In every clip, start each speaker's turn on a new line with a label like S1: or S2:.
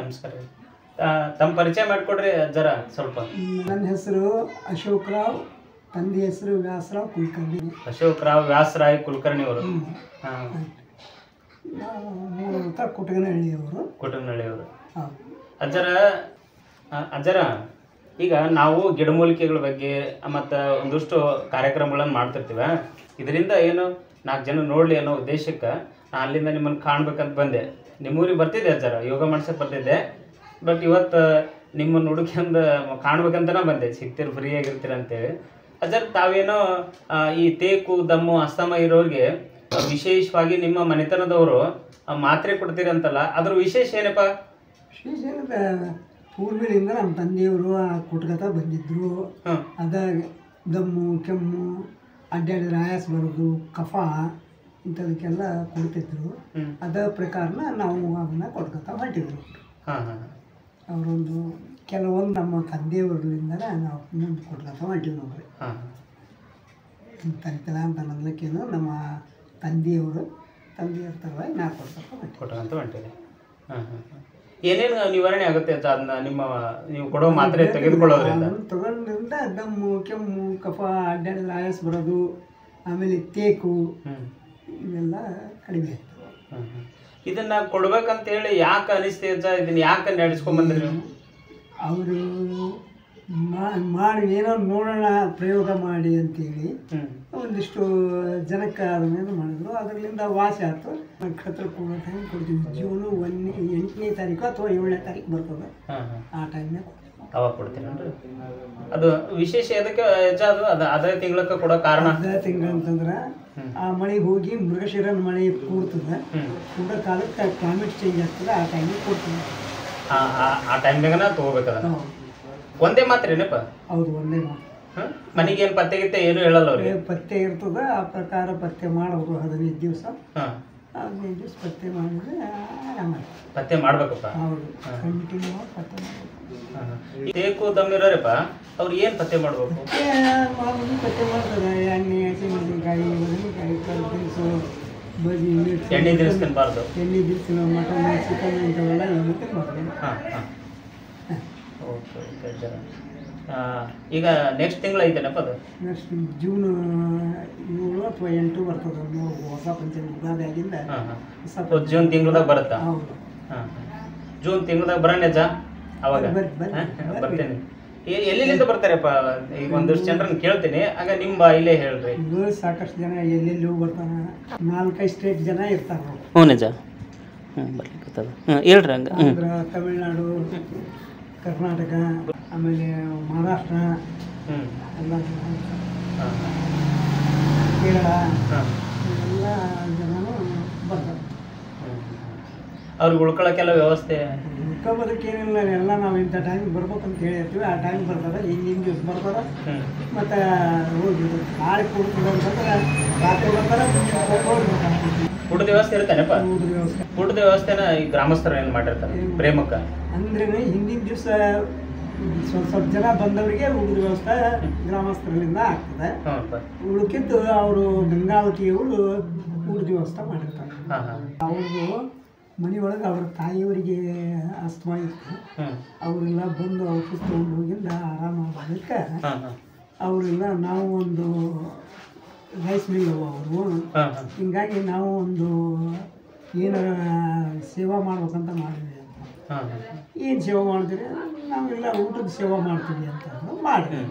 S1: ನಮಸ್ಕಾರ. ತಮ್ಮ ಪರಿಚಯ ಮಾಡಿಕೊಡ್ರಿ ಜರ ಸ್ವಲ್ಪ.
S2: ನನ್ನ ಹೆಸರು ಅಶೋಕ್ ರಾವ್, ತಂದೆ ಹೆಸರು ವ್ಯಾಸರಾವ್ ಕುಲಕರ್ಣಿ.
S1: ಅಶೋಕ್ ರಾವ್ ವ್ಯಾಸರಾಯ್ ಕುಲಕರ್ಣಿ ಅವರು.
S2: ಮೂಲತಃ ಕುಟಗನಹಳ್ಳಿಯವರು.
S1: ಕುಟಗನಹಳ್ಳಿಯವರು. ಅಜ್ಜರ ಈಗ ನಾವು ಗಿಡಮೂಲಿಕೆಗಳ ಬಗ್ಗೆ ಮತ್ತು ಒಂದಷ್ಟು ಕಾರ್ಯಕ್ರಮಗಳನ್ನು ಮಾಡ್ತಿರ್ತೀವ. ಇದರಿಂದ ಏನು 4 ಜನ ನೋಡಲಿ ಅನ್ನೋ ಉದ್ದೇಶಕ್ಕೆ ನಾನು ಅಲ್ಲಿಂದ ನಿಮ್ಮನ್ನು ಕಾಣ್ಬೇಕಂತ ಬಂದೆ. ನಿಮ್ಮೂರಿಗೆ ಬರ್ತಿದ್ದೆ ಅಜ್ಜರ, ಯೋಗ ಮಾಡ್ಸಕ್ಕೆ ಬರ್ತಿದ್ದೆ. ಬಟ್ ಇವತ್ತು ನಿಮ್ಮನ್ನು ಹುಡುಕಿಂದ ಕಾಣ್ಬೇಕಂತನೇ ಬಂದೆ, ಸಿಗ್ತೀರಿ ಫ್ರೀಯಾಗಿರ್ತೀರ ಅಂತೇಳಿ. ಅಜ್ಜರ ತಾವೇನೋ ಈ ತೇಕು ದಮ್ಮು ಅಸ್ತಮ ಇರೋರಿಗೆ ವಿಶೇಷವಾಗಿ ನಿಮ್ಮ ಮನೆತನದವರು ಮಾತ್ರೆ ಕೊಡ್ತೀರಂತಲ್ಲ, ಅದ್ರ ವಿಶೇಷ ಏನಪ್ಪ?
S2: ವಿಶೇಷ ಏನಂದ್ರೆ ಪೂರ್ವದಿಂದ ನಮ್ಮ ತಂದೆಯವರು ಕೊಟ್ಕೊತಾ ಬಂದಿದ್ರು. ಅದ ದಮ್ಮು ಕೆಮ್ಮು ಅಡ್ಡಾಡಿದ್ರೆ ಆಯಾಸ ಬರೋದು, ಕಫ ಇಂಥದಕ್ಕೆಲ್ಲ ಕೊಡ್ತಿದ್ರು. ಅದ ಪ್ರಕಾರನ ನಾವು ಅದನ್ನ ಕೊಟ್ಕೊತಾ ಹೊಂಟಿದ್ರು. ಅವರೊಂದು ಕೆಲವೊಂದು ನಮ್ಮ ತಂದೆಯವರಿಂದ ನಾವು ಮುಂದೆ ಕೊಟ್ಕೊತಾ ಹೊಂಟಿವಿ ನೋಡ್ರಿ. ತಲೆತಲ ಅಂತ ಅನ್ನೋದಕ್ಕೇನು ನಮ್ಮ ತಂದೆಯವ್ರ ತರವಾಗಿ ನಾವು
S1: ಕೊಟ್ಕೊಂತ ಹೊಂಟಿದೆ. ಏನೇನು ನಿವಾರಣೆ ಆಗುತ್ತೆ ಅಂತ ಅದನ್ನ ನೀವು ಕೊಡೋ ಮಾತ್ರೆ ತೆಗೆದುಕೊಳ್ಳೋದ್ರಿಂದ?
S2: ತಗೊಂಡ್ರಿಂದ ದಮ್ಮು ಕೆಮ್ಮು ಕಫ ಅಡ್ಡಾಡಿದ್ರೆ ಆಯಾಸ ಬರೋದು, ಆಮೇಲೆ ತೇಕು ಇವೆಲ್ಲ ಕಡಿಮೆ ಆಗ್ತವೆ.
S1: ಇದನ್ನ ಕೊಡ್ಬೇಕಂತೇಳಿ ಯಾಕೆ ಅನಿಸ್ತಿ ಅಜ್ಜ? ಇದನ್ನ ಯಾಕೆ ನಡೆಸ್ಕೊಂಬಂದ್ರಿ ನೀವು?
S2: ಅವರು ಮಾಡಿ ಏನೋ ನೋಡೋಣ ಪ್ರಯೋಗ ಮಾಡಿ ಅಂತೇಳಿ ಒಂದಿಷ್ಟು ಜನಕ್ಕೆ ಅದನ್ನೇನು ಮಾಡಿದ್ರು. ಅದರಿಂದ ವಾಸಿ ಆಯ್ತು. ನಕ್ಷತ್ರ ಕೊಡೋ ಟೈಮ್ ಕೊಡ್ತೀವಿ. ಜೂನು 8ನೇ ತಾರೀಕು ಅಥವಾ 7ನೇ ತಾರೀಕು ಬರ್ತದೆ, ಆ ಟೈಮ್ನಾಗ
S1: ಅವಾಗ ಕೊಡ್ತೀನನ್ರಿ. ಅದು ವಿಶೇಷ ಅದಕ್ಕೆ ಅಜ್ಜ ಅದೇ ತಿಂಗಳಕ್ಕೆ ಕೊಡೋ ಕಾರಣ?
S2: ಅದೇ ತಿಂಗಳು ಅಂತಂದ್ರೆ ಆ ಮಳೆ ಹೋಗಿ ಮೃಗಶಿರನ ಮಳೆ ಕೂಡ್ತದೆ, ಕೂಡ ಕಾಲಕ್ಕೆ ಕ್ಲೈಮೇಟ್ ಚೇಂಜ್ ಆಗ್ತದೆ, ಆ ಟೈಮಿಗೆ ಕೊಡ್ತೀವಿ.
S1: ಆ ಟೈಮ್ನಾಗನ ತಗೋಬೇಕದ. ಒಂದೇ ಮಾತ್ರೆ ಏನಪ್ಪ?
S2: ಹೌದು, ಒಂದೇ ಮಾತ್ರ.
S1: ಮನೆಗೇನು ಪತ್ತೆ ಗಿತ್ತೆ ಏನು ಹೇಳಲ್ಲ ಅವ್ರಿಗೆ?
S2: ಪತ್ತೆ ಇರ್ತದೆ, ಆ ಪ್ರಕಾರ ಪತ್ತೆ ಮಾಡೋರು 15 ದಿವಸ. 15 ದಿವಸ ಪತ್ತೆ ಮಾಡಿದ್ರೆ ಆರಾಮ.
S1: ಪತ್ತೆ ಮಾಡ್ಬೇಕಪ್ಪ?
S2: ಹೌದು, ಕಂಟಿನ್ಯೂ ಪತ್ತೆ ಮಾಡಬೇಕು.
S1: ತೇಕು ದಮ್ಮಿರೋರಪ್ಪ ಅವ್ರು ಏನು ಪತ್ತೆ ಮಾಡ್ಬೇಕು?
S2: ಪತ್ತೆ ಮಾಡ್ತಾರೆ. ಎಣ್ಣೆ, ಹಸಿಮೆಣಸಿನಕಾಯಿ, ಬದನೆಕಾಯಿ, ಕಲ್ಪಿಸು, ಬಜ್ಜಿ,
S1: ಎಣ್ಣೆ ದಿನಸ್ ತಿನ್ನಬಾರ್ದು.
S2: ಎಣ್ಣೆ ದಿವಸ ಮಟನ್, ಚಿಕನ್ ಇಂಥವೆಲ್ಲ ಏನು ತಿನ್ನಬಾರ್ದು.
S1: ಓಕೆ ಓಕೆ ಜರ. ಈಗ ನೆಕ್ಸ್ಟ್ ತಿಂಗಳು ಐತೇನಪ್ಪ ಅದು?
S2: ನೆಕ್ಸ್ಟ್ ಜೂನ್ 7 ಅಥವಾ 8 ಬರ್ತದೆ. ಹೊಸ ಪಂಚಾಯತ್ ಯುಗಾದಿ ಆಗಿಂದ
S1: ಜೂನ್ ತಿಂಗಳದಾಗ ಬರುತ್ತಾ?
S2: ಹೌದು.
S1: ಜೂನ್ ತಿಂಗಳದಾಗ ಬರೋಣ ಅಜ್ಜ? ಅವಾಗ ಬರ್ತೇನೆ. ಎಲ್ಲಿಂದ ಬರ್ತಾರಪ್ಪ? ಈಗ ಒಂದಷ್ಟು ಜನರನ್ನ ಕೇಳ್ತೀನಿ, ಆಗ ನಿಮ್ಮ ಬಾಯಿಲೇ ಹೇಳ್ರಿ.
S2: ಸಾಕಷ್ಟು ಜನ ಎಲ್ಲೆಲ್ಲೂ ಬರ್ತಾನೆ. 4-5 ಸ್ಟೇಟ್ ಜನ ಇರ್ತಾರೆ.
S1: ಹ್ಞೂ ನಿಜ. ಬರ್ಲಿಕ್ಕತ್ತದ. ಹೇಳ್ರಿ ಹಂಗೆ.
S2: ತಮಿಳ್ನಾಡು, ಕರ್ನಾಟಕ, ಆಮೇಲೆ ಮಹಾರಾಷ್ಟ್ರ ಎಲ್ಲ, ಕೇರಳ ಎಲ್ಲ ಜನನು ಬರ್ತಾರೆ.
S1: ಅವ್ರಿಗೆ ಉಳ್ಕೊಳಕ್ಕೆಲ್ಲ ವ್ಯವಸ್ಥೆ?
S2: ಉಳ್ಕೊಬೋದಕ್ಕೇನಿಲ್ಲ, ಎಲ್ಲ ನಾವು ಇಂಥ ಟೈಮಿಗೆ ಬರ್ಬೇಕಂತ ಹೇಳಿರ್ತೀವಿ. ಆ ಟೈಮ್ ಬರ್ತದೆ, ಹಿಂದಿನ ದಿವ್ಸ ಬರ್ತಾರೆ. ಮತ್ತು ಹೋಗಿ ನಾಳೆ ಕೊಡ್ತೀವಿ ಅಂತಂದ್ರೆ ರಾತ್ರಿ ಬರ್ತಾರೆ.
S1: ಊಟದ ವ್ಯವಸ್ಥೆ ಇರ್ತಾನೆಪ್ಪ? ಊಟದ ವ್ಯವಸ್ಥೆನ ಈ ಗ್ರಾಮಸ್ಥರು ಏನು ಮಾಡಿರ್ತಾರೆ ಪ್ರೇಮಕ್ಕೆ? ಅಂದ್ರೆ
S2: ಹಿಂದಿನ ದಿವಸ ಸ್ವಲ್ಪ ಜನ ಬಂದವರಿಗೆ ಊಟದ ವ್ಯವಸ್ಥೆ ಗ್ರಾಮಸ್ಥರಿಂದ ಆಗ್ತದೆ. ಉಳ್ಕಿದ್ದು ಅವರು ಗಂಗಾವತಿಯವರು ಊಟದ ವ್ಯವಸ್ಥೆ ಮಾಡಿರ್ತಾರೆ. ಅವ್ರದ್ದು ಮನೆಯೊಳಗೆ ಅವ್ರ ತಾಯಿಯವರಿಗೆ ಅಸ್ತಮಾ ಇತ್ತು. ಅವರೆಲ್ಲ ಬಂದು ಔಷಧ ತೊಗೊಂಡು ಹೋಗಿಂದ ಆರಾಮಾಗೋದಕ್ಕೆ ಅವರೆಲ್ಲ ನಾವು ಒಂದು ರೈಸ್ ಮಿಲ್ ಅವರು, ಹಿಂಗಾಗಿ ನಾವು ಒಂದು ಏನಾರ ಸೇವಾ ಮಾಡ್ಬೇಕಂತ ಮಾಡಿದ್ವಿ. ಏನು ಸೇವಾ ಮಾಡ್ತೀರಿ? ನಾವೆಲ್ಲ ಊಟದ ಸೇವಾ ಮಾಡ್ತೀವಿ ಅಂತ ಮಾಡಿದ್ವಿ.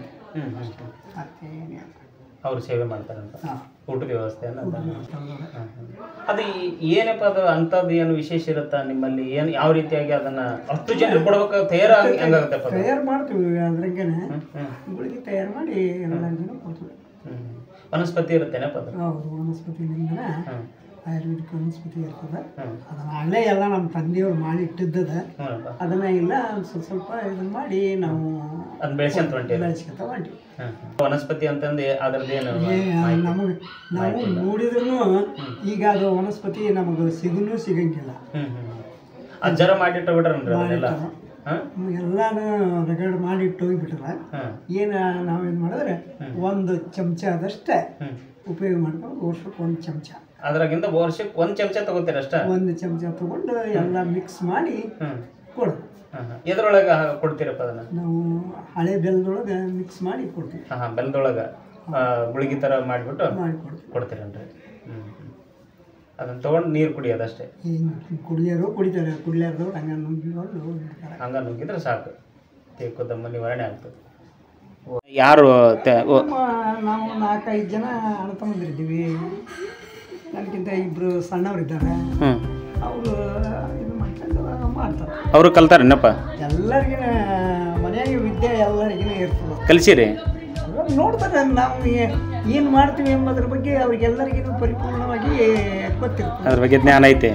S1: ಅವರು ಸೇವೆ ಮಾಡ್ತಾರಂತ ಊಟದ ವ್ಯವಸ್ಥೆ? ಅದು ಏನಪ್ಪ ಅದು ಅಂಥದ್ದು ಏನು ವಿಶೇಷ ಇರುತ್ತಾ ನಿಮ್ಮಲ್ಲಿ? ಏನು ಯಾವ ರೀತಿಯಾಗಿ ಅದನ್ನ 10 ಜನರು ಕೊಡ್ಬೇಕು? ತಯಾರು ಹೆಂಗಾಗುತ್ತಪ್ಪ?
S2: ತಯಾರು ಮಾಡ್ತೀವಿ, ಅದ್ರಂಗೆನೆ ಗುಳಿಗೆ ತಯಾರು ಮಾಡಿ ಎಲ್ಲರಿಗೂ ಕೊಡ್ತೀವಿ.
S1: ವನಸ್ಪತಿ ಇರುತ್ತೇನಪ್ಪ ಅದು?
S2: ಹೌದು, ವನಸ್ಪತಿನಿಂದ ಆಯುರ್ವೇದಿಕ್ ವನಸ್ಪತಿ ಇರ್ತದೆ. ಅದನ್ನ ಅಲ್ಲೇ ಎಲ್ಲ ನಮ್ಮ ತಂದೆಯವ್ರು ಮಾಡಿ ಇಟ್ಟಿದ್ದದ. ಅದನ್ನ ಇಲ್ಲ ಸ್ವಲ್ಪ ಇದನ್ನ ಮಾಡಿ ನಾವು
S1: ಅದನ್ನ ಬೆಳೆಸ್ಕೊಂತ ಹೊಂಟಿವಿ. ವನಸ್ಪತಿ ಅಂತಂದು ಅದ್ರದ್ದೇನು
S2: ನಮಗೆ ನಾವು ನೋಡಿದ್ರು ಈಗ ಅದು ವನಸ್ಪತಿ ನಮಗೆ ಸಿಗಂಗಿಲ್ಲ.
S1: ಅಜ್ಜರ ಮಾಡಿಟ್ಟು ಬಿಟ್ರನ್ರಿ
S2: ಎಲ್ಲಾನು ರಗಡ್ ಮಾಡಿ ಇಟ್ಟು ಹೋಗಿಬಿಟ್ರ. ಏನು ನಾವೇನು ಮಾಡಿದ್ರೆ 1 ಚಮಚ ಆದಷ್ಟೇ ಉಪಯೋಗ ಮಾಡ್ಕೊಂಡು ವರ್ಷಕ್ಕೆ 1 ಚಮಚ,
S1: ಅದ್ರಾಗಿಂದ ವರ್ಷಕ್ಕೆ 1 ಚಮಚ ತಗೋತೀರ ಅಷ್ಟೇ?
S2: 1 ಚಮಚ ತಗೊಂಡು ಎಲ್ಲ ಮಿಕ್ಸ್ ಮಾಡಿ ಕೊಡು.
S1: ಎದ್ರೊಳಗೆ ಕೊಡ್ತೀರಪ್ಪ ಅದನ್ನು?
S2: ನಾವು ಹಳೆ ಬೆಲ್ಲದೊಳಗೆ ಮಿಕ್ಸ್ ಮಾಡಿ ಕೊಡ್ತೀವಿ.
S1: ಹಾಂ, ಬೆಲ್ಲದೊಳಗೆ ಗುಳಿಗೆ ಥರ ಮಾಡಿಬಿಟ್ಟು
S2: ಮಾಡಿಕೊಡ್ತೀವಿ.
S1: ಕೊಡ್ತೀರನ್ರಿ? ಅದನ್ನು ತೊಗೊಂಡು ನೀರು ಕುಡಿಯೋದಷ್ಟೇ?
S2: ಕುಡಿಯೋರು ಕುಡಿತಾರೆ, ಕುಡಿಲಾರ್ದವ್ರು ಹಂಗೆ ನುಗ್ಗಿಕೊಂಡು ಇರ್ತಾರೆ.
S1: ಹಂಗೆ ನುಗ್ಗಿದ್ರೆ ಸಾಕು, ತೇಕುದಮ್ಮ ನಿವಾರಣೆ ಆಗ್ತದೆ. ಯಾರು
S2: ನಾವು 4-5 ಜನ ಅಣ್ಣ ತಮ್ಮಂದಿರಿದ್ದೀವಿ. ನನಗಿಂತ 2 ಸಣ್ಣವರಿದ್ದಾರೆ. ಅವರು ಇದು ಮಾಡ್ತಾರೆ.
S1: ಅವರು ಕಲ್ತಾರೇನಪ್ಪ?
S2: ಎಲ್ಲರಿಗೂ ಮನೆಯಾಗ ವಿದ್ಯೆ ಎಲ್ಲರಿಗೂ ಇರ್ತದೆ.
S1: ಕಲಿಸಿರಿ?
S2: ನೋಡ್ತಾರೆ ನಾವು ಏನು ಮಾಡ್ತೀವಿ ಎಂಬುದ್ರ ಬಗ್ಗೆ ಅವ್ರಿಗೆಲ್ಲರಿಗೂ ಪರಿಪೂರ್ಣವಾಗಿ ಗೊತ್ತಿರ್ತದೆ.
S1: ಅದ್ರ ಬಗ್ಗೆ ಜ್ಞಾನ ಐತೆ.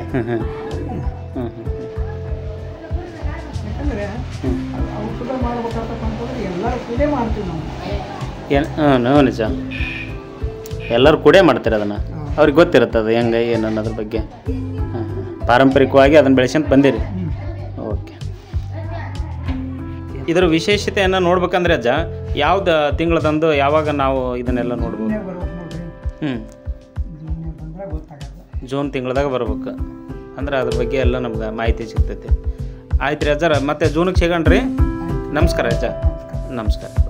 S2: ಯಾಕಂದರೆ ಔಷಧ ಮಾಡ್ಬೇಕಾಗ್ತಕ್ಕಂಥದ್ದು ಎಲ್ಲರೂ ಕೂಡೇ ಮಾಡ್ತೀವಿ ನಾವು.
S1: ಏನು ನಿಜ, ಎಲ್ಲರೂ ಕೂಡೇ ಮಾಡ್ತಾರೆ ಅದನ್ನು. ಅವ್ರಿಗೆ ಗೊತ್ತಿರುತ್ತೆ ಅದು ಹೆಂಗೆ ಏನು ಅನ್ನೋದ್ರ ಬಗ್ಗೆ. ಪಾರಂಪರಿಕವಾಗಿ ಅದನ್ನು ಬೆಳೆಸ್ಕೊಂತ ಬಂದಿರಿ. ಓಕೆ. ಇದರ ವಿಶೇಷತೆಯನ್ನು ನೋಡ್ಬೇಕಂದ್ರೆ ಅಜ್ಜ ಯಾವ್ದು ತಿಂಗಳದಂದು ಯಾವಾಗ ನಾವು ಇದನ್ನೆಲ್ಲ ನೋಡ್ಬೋದು? ಜೂನ್ ತಿಂಗಳದಾಗ ಬರ್ಬೇಕು ಅಂದ್ರೆ ಅದ್ರ ಬಗ್ಗೆ ಎಲ್ಲ ನಮ್ಗೆ ಮಾಹಿತಿ ಸಿಗ್ತೈತಿ. ಆಯ್ತು ರೀ ಅಜ್ಜಾರ, ಮತ್ತೆ ಜೂನಿಗೆ ಸಿಗೋಣ್ರಿ. ನಮಸ್ಕಾರ ಅಜ್ಜ. ನಮಸ್ಕಾರ.